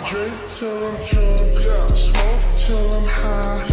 Drink till I'm drunk, smoke till I'm high.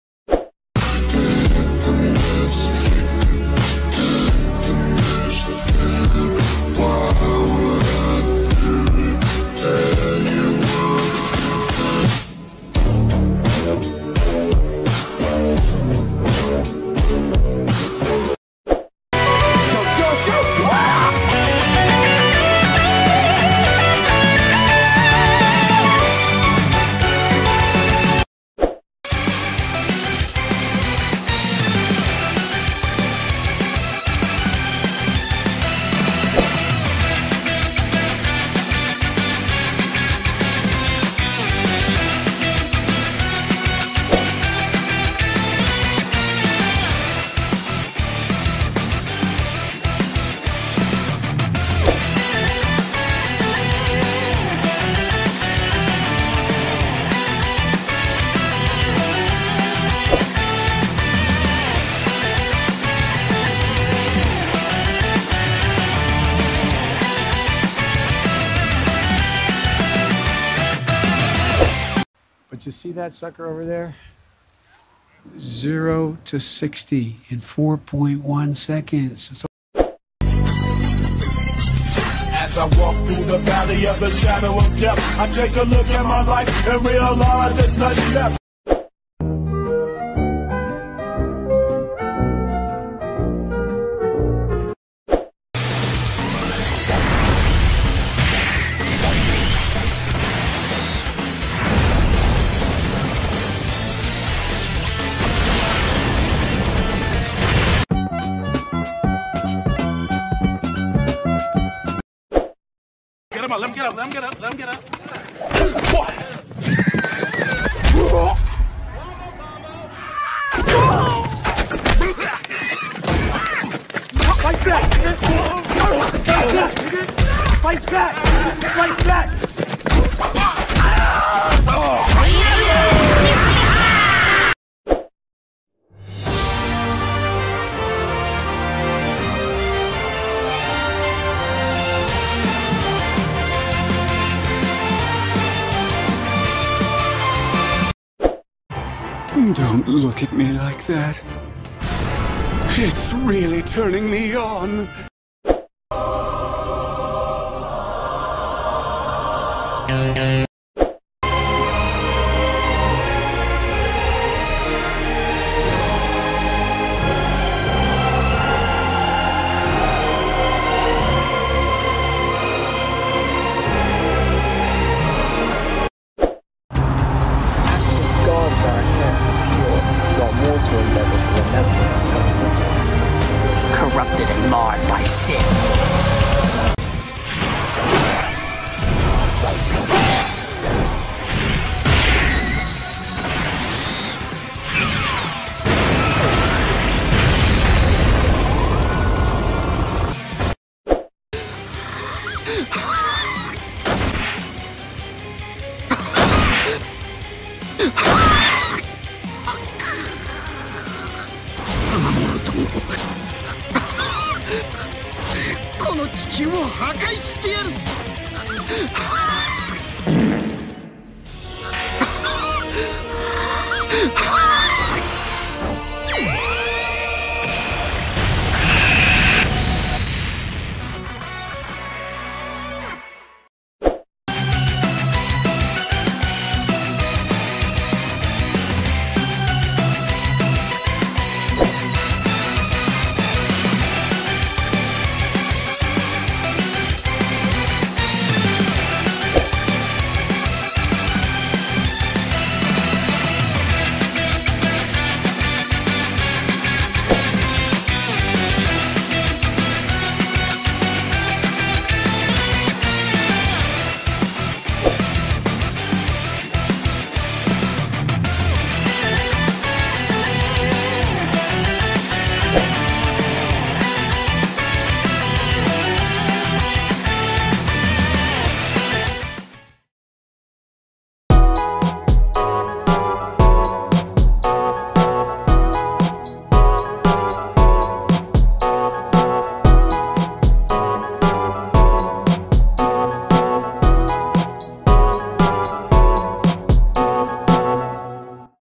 But you see that sucker over there? 0 to 60 in 4.1 seconds. As I walk through the valley of the shadow of death, I take a look at my life and realize there's nothing left. Get him up, let him get up, let him get up, let him get up. What? Fight back! Fight back! Fight back! Don't look at me like that. It's really turning me on. Corrupted and marred by sin. This 地球を破壊してやる。